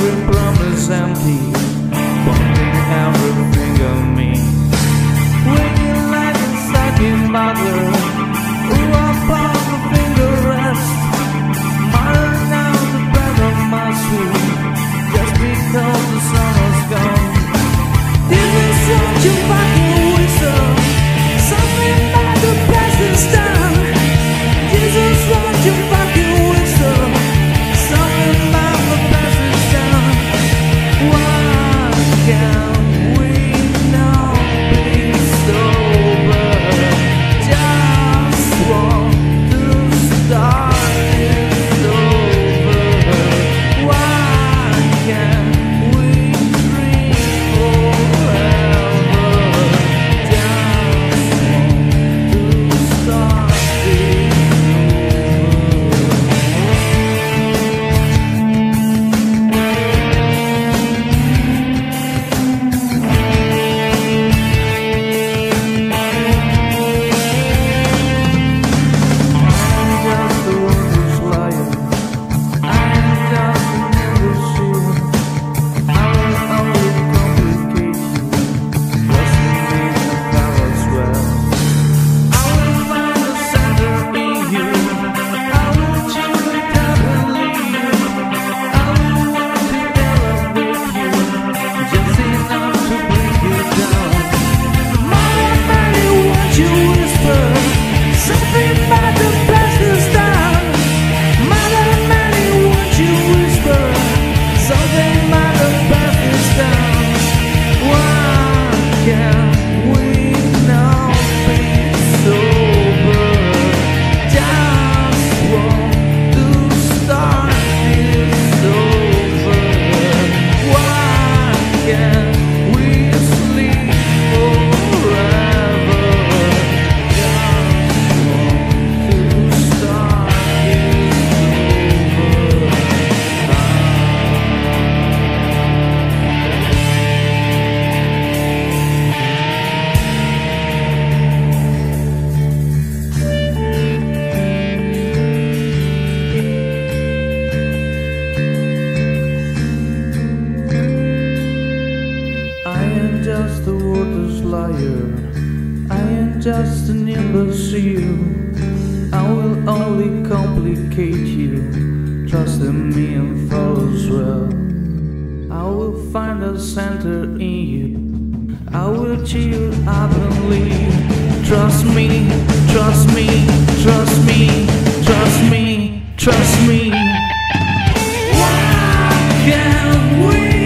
every promise empty, wanting everything of me. Waiting like a second mother, who upon the finger rest, mother now the breath of my sweet, just because the sun was gone. This is what you fucking whistle, something about the past is done. This is what you fucking whistle, something about the past is done. Why can't we now be sober? Just want to start it over. Why can't we dream forever? Just want to start it over. Just a worthless liar, I am just an imbecile. I will only complicate you, trust in me and follow as well. I will find a center in you, I will cheer you up and leave. Trust me, trust me, trust me, trust me, trust me. Why can't we